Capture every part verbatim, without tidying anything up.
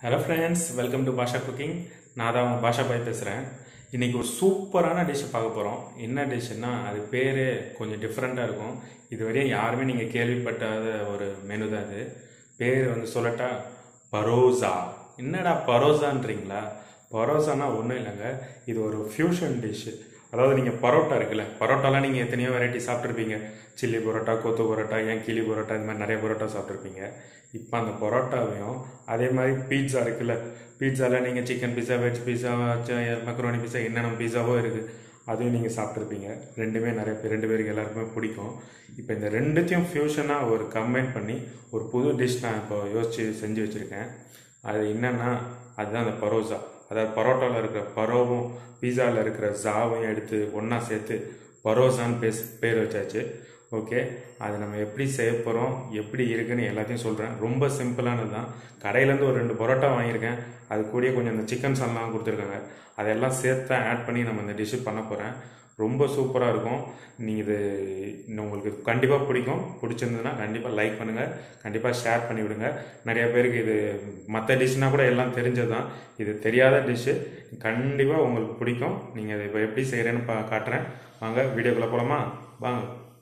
Hello friends, welcome to Basha cooking. நான் தான் உங்கள் பாஷா பாய் பேசுகிறேன். இன்றைக்கி ஒரு சூப்பரான டிஷ்ஷை பார்க்க போகிறோம். என்ன டிஷ்ஷுன்னா, அது பேர் கொஞ்சம் டிஃப்ரெண்ட்டாக இருக்கும். இதுவரையும் யாருமே நீங்கள் கேள்விப்பட்டாத ஒரு மெனு தான் அது. பேர் வந்து சொல்லட்டா, பரோசா. என்னடா பரோசான்றீங்களா? பரோசானா ஒன்றும் இல்லைங்க, இது ஒரு ஃபியூஷன் டிஷ்ஷு. அதாவது நீங்கள் பரோட்டா இருக்குல்ல, பரோட்டாலாம் நீங்கள் எத்தனையோ வெரைட்டி சாப்பிட்ருப்பீங்க. சில்லி பரோட்டா, கொத்து பரோட்டா, ஏன் கிளி பரோட்டா, இந்த மாதிரி நிறைய பரோட்டா சாப்பிட்ருப்பீங்க. இப்போ அந்த பரோட்டாவையும் அதே மாதிரி பீட்சா இருக்குல்ல, பீட்சாவில் நீங்கள் chicken pizza, veg pizza, macaroni pizza, என்னென்ன பீஸாவோ இருக்குது, அதையும் நீங்கள் சாப்பிட்ருப்பீங்க. ரெண்டுமே நிறைய பேர் ரெண்டு பேருக்கு எல்லாருக்குமே பிடிக்கும். இப்போ இந்த ரெண்டுத்தையும் ஃபியூஷனாக ஒரு கம்பைன் பண்ணி ஒரு புது டிஷ் நான் இப்போ யோசித்து செஞ்சு வச்சுருக்கேன். அது என்னென்னா, அதுதான் அந்த பரோசா. அதாவது பரோட்டாவில் இருக்கிற பரோவும் பீஸாவில் இருக்கிற ஜாவையும் எடுத்து ஒன்றா சேர்த்து பரோசான்னு பேஸ் பேர் வச்சாச்சு. ஓகே, அது நம்ம எப்படி செய்ய போகிறோம், எப்படி இருக்குன்னு எல்லாத்தையும் சொல்கிறேன். ரொம்ப சிம்பிளானது தான். கடையிலேருந்து ஒரு ரெண்டு பரோட்டா வாங்கியிருக்கேன். அது கூடயே கொஞ்சம் இந்த சிக்கன் சால்லாம் கொடுத்துருக்காங்க. அதெல்லாம் சேர்த்து ஆட் பண்ணி நம்ம இந்த டிஷ்ஷு பண்ண போகிறேன். ரொம்ப சூப்பராக இருக்கும். நீங்கள் இது உங்களுக்கு கண்டிப்பாக பிடிக்கும். பிடிச்சிருந்ததுன்னா கண்டிப்பாக லைக் பண்ணுங்கள், கண்டிப்பாக ஷேர் பண்ணி விடுங்க. நிறைய பேருக்கு இது மற்ற டிஷ்னால் கூட எல்லாம் தெரிஞ்சது தான். இது தெரியாத டிஷ்ஷு, கண்டிப்பாக உங்களுக்கு பிடிக்கும். நீங்கள் இதை இப்போ எப்படி செய்கிறேன்னு பா காட்டுறேன். வாங்க வீடியோக்குள்ளே போகலாமா? வாங்க.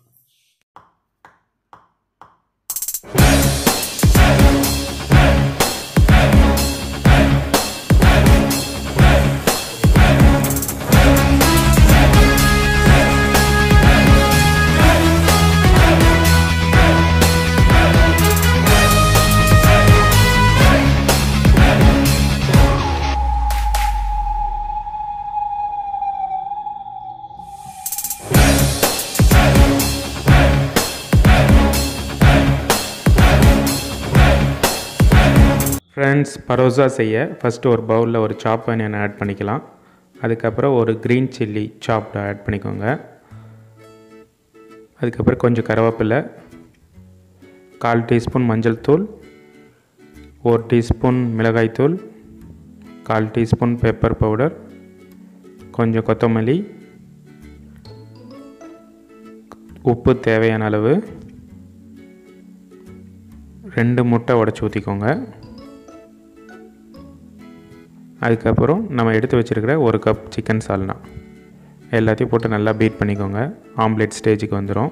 ஃப்ரெண்ட்ஸ், பரோசா செய்ய ஃபஸ்ட்டு ஒரு பவுலில் ஒரு சாப் ஆனியன் ஆட் பண்ணிக்கலாம். அதுக்கப்புறம் ஒரு க்ரீன் சில்லி சாப்டை ஆட் பண்ணிக்கோங்க. அதுக்கப்புறம் கொஞ்சம் கருவேப்பிலை, கால் டீஸ்பூன் மஞ்சள் தூள், ஒரு டீஸ்பூன் மிளகாய்த்தூள், கால் டீஸ்பூன் பெப்பர் பவுடர், கொஞ்சம் கொத்தமல்லி, உப்பு தேவையான அளவு, ரெண்டு முட்டை உடச்சி ஊற்றிக்கோங்க. அதுக்கப்புறம் நம்ம எடுத்து வச்சுருக்கிற ஒரு கப் சிக்கன் சால்னா எல்லாத்தையும் போட்டு நல்லா பீட் பண்ணிக்கோங்க. ஆம்லேட் ஸ்டேஜுக்கு வந்துடும்.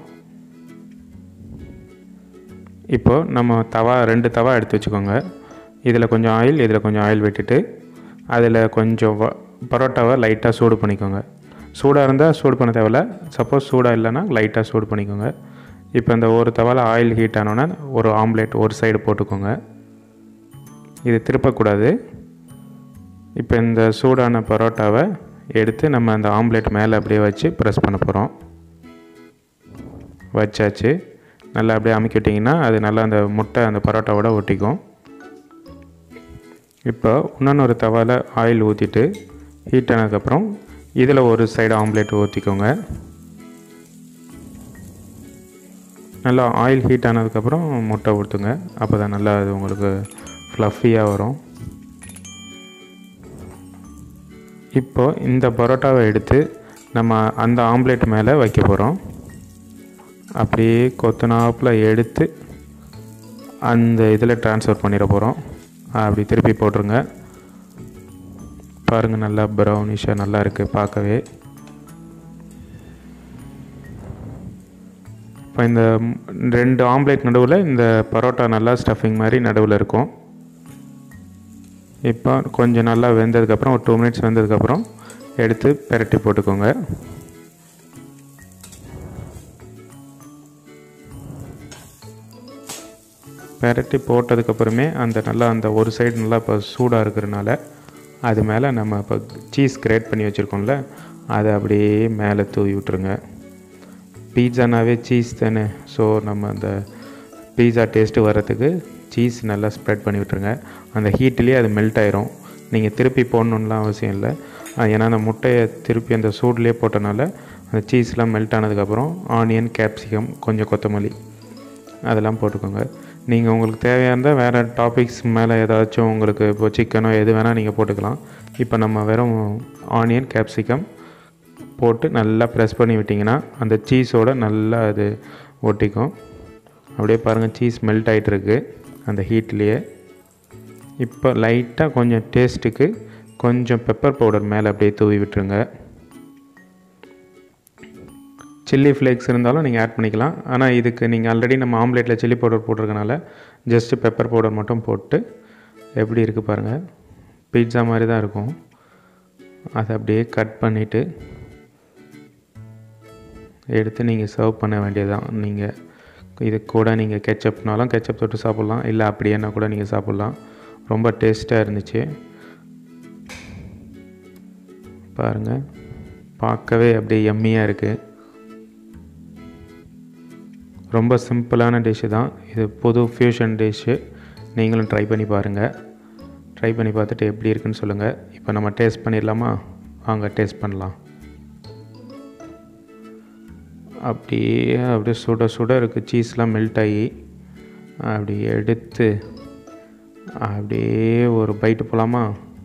இப்போது நம்ம தவா ரெண்டு தவா எடுத்து வச்சுக்கோங்க. இதில் கொஞ்சம் ஆயில், இதில் கொஞ்சம் ஆயில் விட்டுட்டு அதில் கொஞ்சம் பரோட்டாவை லைட்டாக சூடு பண்ணிக்கோங்க. சூடாக இருந்தால் சூடு பண்ண தேவையில்ல. சப்போஸ் சூடாக இல்லைன்னா லைட்டாக சூடு பண்ணிக்கோங்க. இப்போ இந்த ஒரு தவாவில் ஆயில் ஹீட் ஆனோன்னா ஒரு ஆம்லேட் ஒரு சைடு போட்டுக்கோங்க. இது திருப்பக்கூடாது. இப்போ இந்த சூடான பரோட்டாவை எடுத்து நம்ம அந்த ஆம்லேட் மேலே அப்படியே வச்சு ப்ரெஸ் பண்ண போகிறோம். வச்சாச்சு. நல்லா அப்படியே அமுக்கி விட்டிங்கன்னா அது நல்லா அந்த முட்டை அந்த பரோட்டாவோட ஒட்டிக்கும். இப்போ இன்னொன்று தவாவில் ஆயில் ஊற்றிட்டு ஹீட் ஆனதுக்கப்புறம் இதில் ஒரு சைடு ஆம்லேட் ஊற்றிக்கோங்க. நல்லா ஆயில் ஹீட் ஆனதுக்கப்புறம் முட்டை ஊற்றுங்க. அப்போ தான் நல்லா அது உங்களுக்கு ஃப்ளஃபியாக வரும். இப்போது இந்த பரோட்டாவை எடுத்து நம்ம அந்த ஆம்லேட் மேலே வைக்க போகிறோம். அப்படியே கொத்தனாப்பில் எடுத்து அந்த இதில் ட்ரான்ஸ்ஃபர் பண்ணிட போகிறோம். அப்படி திருப்பி போட்டுருங்க. பாருங்கள், நல்லா ப்ரௌனிஷாக நல்லா இருக்குது பார்க்கவே. இப்போ இந்த ரெண்டு ஆம்லேட் நடுவில் இந்த பரோட்டா நல்லா ஸ்டஃபிங் மாதிரி நடுவில் இருக்கும். இப்போ கொஞ்சம் நல்லா வெந்ததுக்கப்புறம் ஒரு டூ மினிட்ஸ் வெந்ததுக்கப்புறம் எடுத்து பெரட்டி போட்டுக்கோங்க. பெரட்டி போட்டதுக்கப்புறமே அந்த நல்லா அந்த ஒரு சைடு நல்லா இப்போ சூடாக இருக்கிறனால அது மேலே நம்ம இப்போ சீஸ் கிரேட் பண்ணி வச்சுருக்கோம்ல, அதை அப்படியே மேலே தூவி விட்டுருங்க. பீட்சானாவே சீஸ் தானே, ஸோ நம்ம அந்த பீட்சா டேஸ்ட்டு வர்றதுக்கு சீஸ் நல்லா ஸ்ப்ரெட் பண்ணி விட்டுருங்க. அந்த ஹீட்லேயே அது மெல்ட் ஆயிரும். நீங்கள் திருப்பி போடணுன்னெலாம் அவசியம் இல்லை. ஏன்னா அந்த முட்டையை திருப்பி அந்த சூட்லேயே போட்டனால அந்த சீஸ்லாம் மெல்ட் ஆனதுக்கப்புறம் ஆனியன், கேப்சிகம், கொஞ்சம் கொத்தமல்லி அதெல்லாம் போட்டுக்கோங்க. நீங்கள் உங்களுக்கு தேவையானதால் வேறு டாபிக்ஸ் மேலே ஏதாச்சும் உங்களுக்கு இப்போ சிக்கனோ எது வேணால் நீங்கள் போட்டுக்கலாம். இப்போ நம்ம வெறும் ஆனியன், கேப்சிகம் போட்டு நல்லா ப்ரெஸ் பண்ணி விட்டிங்கன்னா அந்த சீஸோடு நல்லா அது ஒட்டிக்கும். அப்படியே பாருங்கள், சீஸ் மெல்ட் ஆகிட்டுருக்கு அந்த ஹீட்லேயே. இப்போ லைட்டாக கொஞ்சம் டேஸ்ட்டுக்கு கொஞ்சம் பெப்பர் பவுடர் மேலே அப்படியே தூவி விட்டுருங்க. சில்லி ஃப்ளேக்ஸ் இருந்தாலும் நீங்கள் ஆட் பண்ணிக்கலாம். ஆனால் இதுக்கு நீங்கள் ஆல்ரெடி நம்ம ஆம்லேட்டில் சில்லி பவுடர் போட்டிருக்கனால ஜஸ்ட்டு பெப்பர் பவுடர் மட்டும் போட்டு எப்படி இருக்குது பாருங்கள், பீட்சா மாதிரி தான் இருக்கும். அதை அப்படியே கட் பண்ணிவிட்டு எடுத்து நீங்கள் சர்வ் பண்ண வேண்டியதுதான். நீங்கள் இது கூட நீங்கள் கெச்சப்னாலும் கெச்சப் தொட்டு சாப்பிட்லாம், இல்லை அப்படியேன்னா கூட நீங்கள் சாப்பிட்லாம். ரொம்ப டேஸ்ட்டாக இருந்துச்சு பாருங்கள், பார்க்கவே அப்படியே எம்மியாக இருக்குது. ரொம்ப சிம்பிளான டிஷ்ஷு தான் இது, புது ஃப்யூஷன் டிஷ்ஷு. நீங்களும் ட்ரை பண்ணி பாருங்கள். ட்ரை பண்ணி பார்த்துட்டு எப்படி இருக்குன்னு சொல்லுங்கள். இப்போ நம்ம டேஸ்ட் பண்ணிடலாமா? வாங்க டேஸ்ட் பண்ணலாம். அப்படியே அப்படியே சுட சுட இருக்குது, சீஸ்லாம் மெல்ட் ஆகி. அப்படி எடுத்து அப்படியே ஒரு பைட்டு போகலாமா?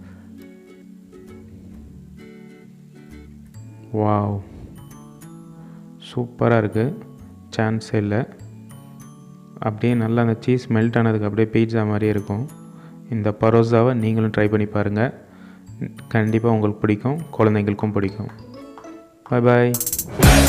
வாவ், சூப்பராக இருக்குது, சான்ஸே இல்லை. அப்படியே நல்லா அந்த சீஸ் மெல்ட் ஆனதுக்கு அப்படியே பீட்சா மாதிரி இருக்கும். இந்த பரோசாவை நீங்களும் ட்ரை பண்ணி பாருங்கள், கண்டிப்பாக உங்களுக்கு பிடிக்கும், குழந்தைங்களுக்கும் பிடிக்கும். பாய் பாய்.